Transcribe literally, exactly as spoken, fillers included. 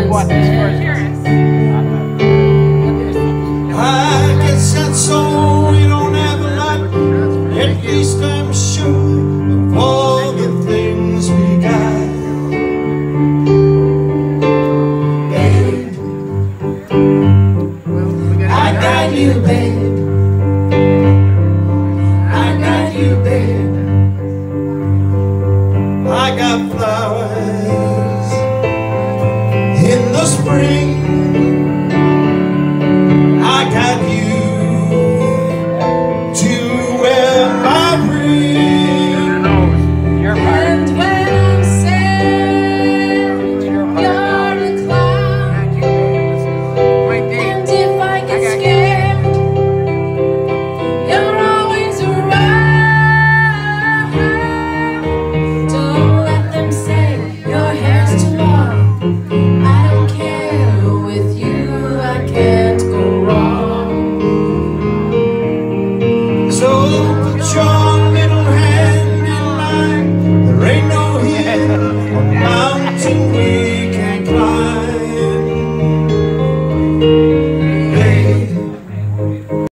bought this first. I guess that's so we don't have a lot. At least I'm sure of all the things we got. Babe, I got you, babe. I got you, babe. I got flowers in the spring.